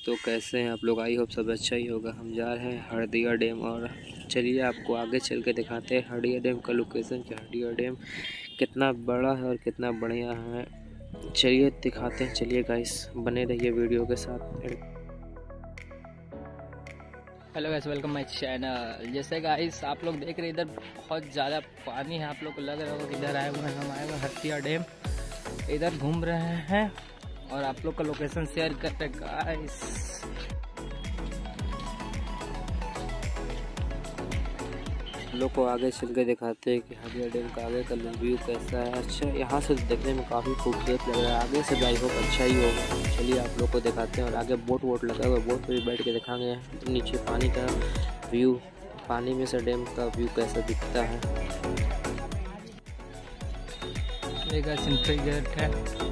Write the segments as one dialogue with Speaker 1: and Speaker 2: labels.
Speaker 1: तो कैसे हैं आप लोग? आई होप सब अच्छा ही होगा। हम जा रहे हैं हरदिया डैम और चलिए आपको आगे चल के दिखाते हैं हरदिया डैम का लोकेशन कि हरदिया डैम कितना बड़ा है और कितना बढ़िया है। चलिए दिखाते हैं। चलिए गाइस बने रहिए वीडियो के साथ।
Speaker 2: Hello guys, welcome my channel. जैसे गाइस आप लोग देख रहे हैं इधर बहुत ज़्यादा पानी है। आप लोग को लग रहा होगा कि इधर आए हुए हैं। हम आए हुए हरदिया डैम, इधर घूम रहे हैं और आप लोग का लोकेशन शेयर करते हैं गाइस।
Speaker 1: लोग को आगे चल के दिखाते हैं कि हरदिया डैम का आगे का व्यू कैसा है। अच्छा, यहाँ से देखने में काफ़ी खूबसूरत लग रहा है। आगे से आई होप अच्छा ही होगा। चलिए आप लोग को दिखाते हैं और आगे बोट वोट लगा हुआ है, बोट पे भी बैठ के दिखाएंगे नीचे पानी का व्यू, पानी में से डैम का व्यू कैसा दिखता है।
Speaker 2: ये गाइस एंट्री गेट है।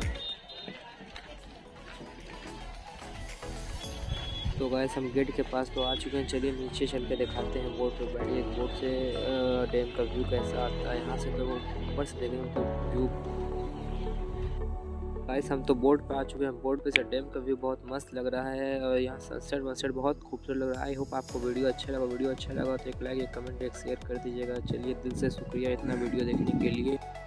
Speaker 1: तो गाइस हम गेट के पास तो आ चुके हैं। चलिए नीचे चल के दिखाते हैं। बोट पे बैठिए, बोट से डैम का व्यू कैसा आता है। यहाँ से तो ऊपर से देखेंगे तो व्यू। गाइस हम तो बोट पे आ चुके हैं। बोट पे से डैम का व्यू बहुत मस्त लग रहा है और यहाँ सनसेट वनसेट बहुत खूबसूरत लग रहा है। आई होप आपको वीडियो अच्छा लगा। वीडियो अच्छा लगा तो एक लाइक, एक कमेंट, एक शेयर कर दीजिएगा। चलिए दिल से शुक्रिया इतना वीडियो देखने के लिए।